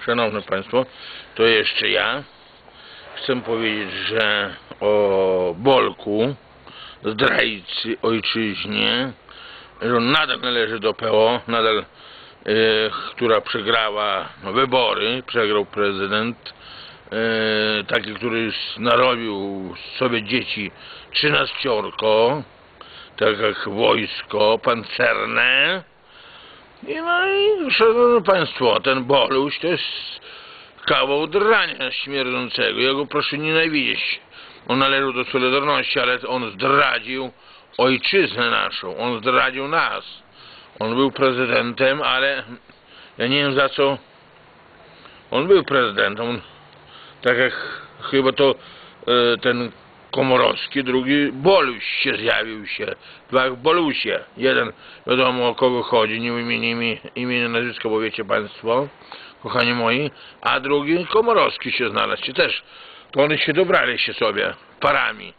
Szanowni Państwo, to jeszcze ja chcę powiedzieć, że o Bolku, zdrajcy ojczyźnie, że on nadal należy do PO, nadal która przegrała wybory, przegrał prezydent, taki, który narobił sobie dzieci 13, tak jak wojsko pancerne. No i szanowni Państwo, ten Boluś to jest kawał drania śmierdzącego. Ja go proszę nienawidzieć. On należał do Solidarności, ale on zdradził ojczyznę naszą. On zdradził nas. On był prezydentem, ale ja nie wiem za co on był prezydentem. On, tak jak chyba to ten Komorowski, drugi Boluś się zjawił się. Dwa Bolusie. Jeden wiadomo o kogo chodzi, nie wymienimy imienia, nazwiska, bo wiecie Państwo, kochani moi, a drugi Komorowski się znalazł. Też to oni się dobrali się sobie parami.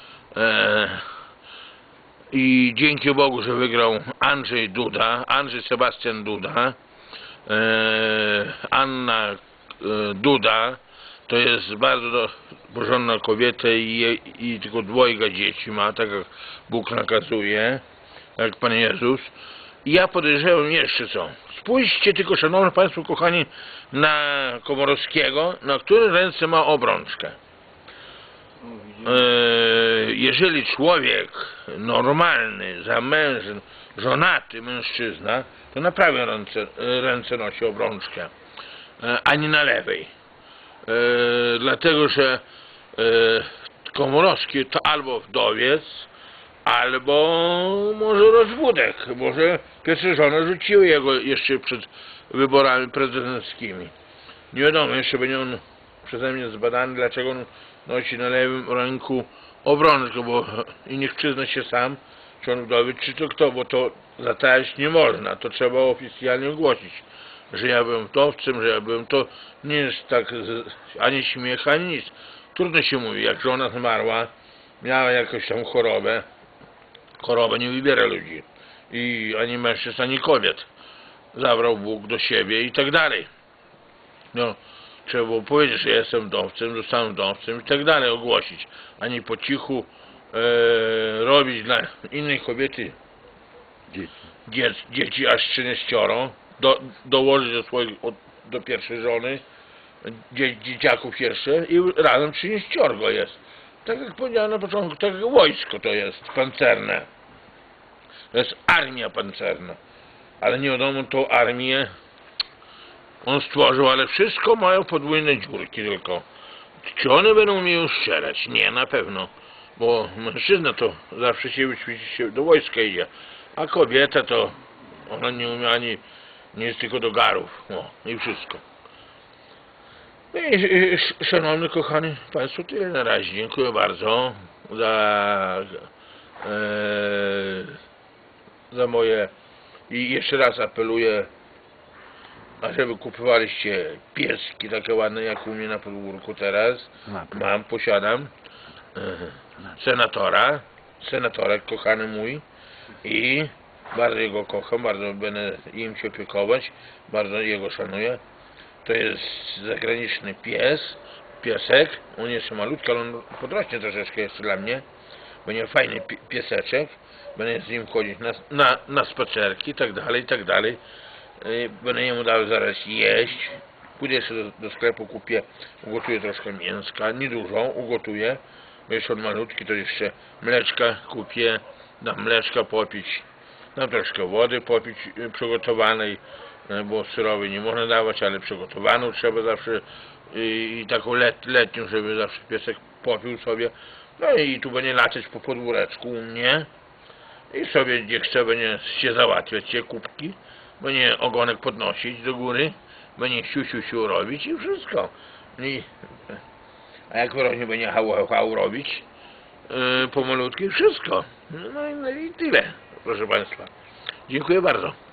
I dzięki Bogu, że wygrał Andrzej Duda, Andrzej Sebastian Duda, Anna Duda. To jest bardzo porządna kobieta i tylko 2 dzieci ma, tak jak Bóg nakazuje, jak Pan Jezus. I ja podejrzewam jeszcze co. Spójrzcie tylko, szanowni Państwo, kochani, na Komorowskiego, na której ręce ma obrączkę. Jeżeli człowiek normalny, zamężny, żonaty mężczyzna, to na prawej ręce nosi obrączkę, a nie na lewej. Dlatego, że Komorowski to albo wdowiec, albo może rozwódek, może pierwsze żony rzuciły jego jeszcze przed wyborami prezydenckimi. Nie wiadomo, jeszcze będzie on przeze mnie zbadany, dlaczego on nosi na lewym ręku obrączkę, bo i niech przyzna się sam, czy on wdowiec, czy to kto, bo to zatajać nie można, to trzeba oficjalnie ogłosić, że ja byłem wdowcem, że ja byłem to, nie jest tak ani śmiech, ani nic. Trudno się mówi, jak żona zmarła, miała jakąś tam chorobę, choroba nie wybiera ludzi, i ani mężczyzn, ani kobiet. Zabrał Bóg do siebie i tak dalej. No, trzeba było powiedzieć, że jestem wdowcem, zostałem wdowcem i tak dalej, ogłosić, a nie po cichu robić dla innej kobiety dzieci aż 13, dołożyć do swoich, do pierwszej żony, dzieciaków jeszcze i razem 13 jest. Tak jak powiedziałem na początku, tak jak wojsko to jest pancerne. To jest armia pancerna. Ale nie wiadomo, tą armię on stworzył, ale wszystko mają podwójne dziurki tylko. Czy one będą umieli strzelać? Nie, na pewno. Bo mężczyzna to zawsze się wyćwiczyć, się do wojska idzie. A kobieta to ona nie umie ani, nie jest tylko do garów. O, i wszystko. No i szanowni, kochani Państwo, tyle na razie. Dziękuję bardzo za moje... I jeszcze raz apeluję, żeby kupowaliście pieski takie ładne jak u mnie na podwórku teraz. Mam, posiadam senatorek kochany mój i bardzo jego kocham, bardzo będę im się opiekować, bardzo jego szanuję. To jest zagraniczny piesek, on jest malutki, ale on podrośnie troszeczkę jeszcze dla mnie. Będzie fajny pieseczek, będę z nim chodzić na spacerki i tak dalej, i tak dalej. Będę jemu dał zaraz jeść. Pójdę jeszcze do sklepu, kupię, ugotuję troszkę mięska, niedużo, ugotuję, bo jeszcze on malutki, to jeszcze mleczka kupię, dam mleczka popić, dam troszkę wody popić przygotowanej, bo syrowej nie można dawać, ale przygotowaną trzeba zawsze i taką letnią, żeby zawsze piesek popił sobie. No i tu będzie latać po podwóreczku u mnie i sobie gdzie chce będzie się załatwiać się kubki, będzie ogonek podnosić do góry, będzie siu robić i wszystko. A jak wyraźnie będzie hał robić pomalutki, wszystko. No i tyle, proszę Państwa. Dziękuję bardzo.